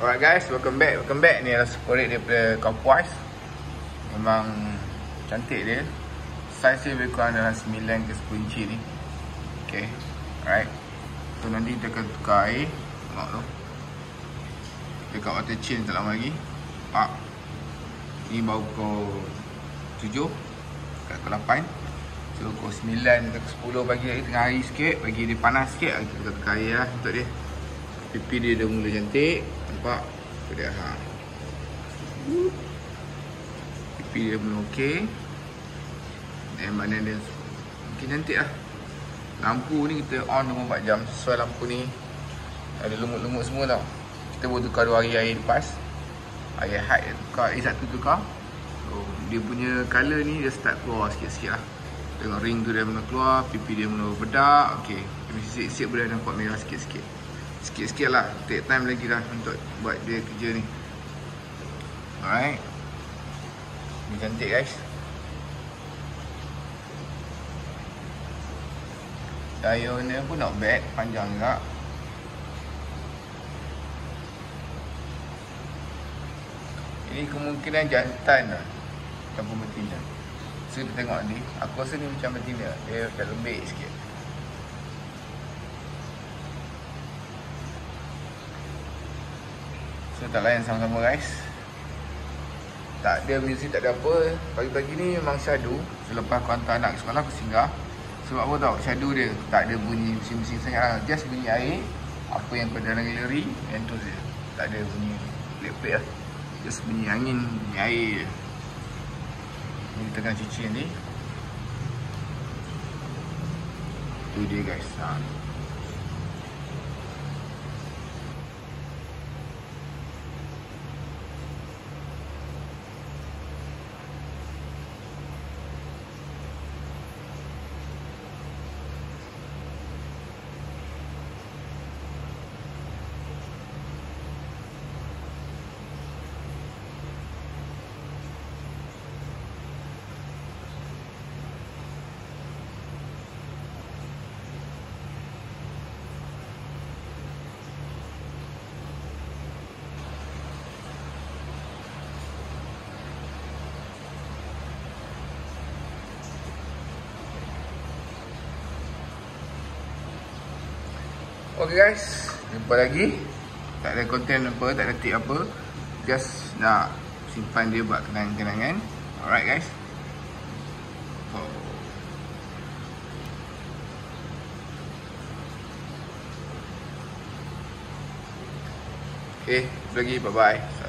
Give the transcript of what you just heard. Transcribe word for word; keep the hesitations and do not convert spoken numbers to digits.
Alright guys, welcome back, welcome back. Ni adalah sporade daripada Kapuas. Memang cantik dia. Saiz dia lebih kurang dalam sembilan ke sepuluh inci ni. Okay, alright. So nanti kita akan tukar air. Tengok tu, dekat water chain tak lama lagi. Pak, ni baru pukul tujuh, kat pukul lapan. So pukul sembilan ke sepuluh pagi lagi, tengah hari sikit, bagi dia panas sikit, kita tukar air lah untuk dia. Pipi dia dah mula cantik. Nampak? Tu dia, ha. Pipi dia mula okey. Dan mana dia mungkin cantik lah. Lampu ni kita on dua puluh empat jam. Sesuai lampu ni ada lumut-lumut semua tau. Kita boleh tukar dua hari air lepas. Air high dia tukar, air satu tukar. So dia punya colour ni dia start keluar sikit-sikit lah. Tengok ring tu dia mula keluar, pipi dia mula berdak. Okey, sikit-sikit boleh nampak merah sikit-sikit. Sikit-sikit lah, take time lagi lah untuk buat dia kerja ni. Alright, ni cantik guys. Daun dia pun not bad, panjang juga. Ini kemungkinan jantan lah, ataupun betina. So kita tengok ni, aku rasa ni macam betina. Dia dah lembik sikit. So tak layan sama-sama guys. Tak ada muzik, tak ada apa. Pagi-pagi ni memang syadu. Selepas aku hantar anak ke sekolah, aku singgah. Sebab apa tau, syadu dia tak ada bunyi bising-bising sangat lah. Just bunyi air, apa yang pada dalam galeri, yang tu je. Tak ada bunyi pelik-pelik lah. Just bunyi angin, bunyi air je. Ni kita tengah cuci nanti. Tu dia guys, ha. Okay guys, jumpa lagi. Tak ada konten apa, tak ada tip apa. Just nak simpan dia buat kenangan-kenangan. Alright guys. Oh. Okay, lagi, bye bye.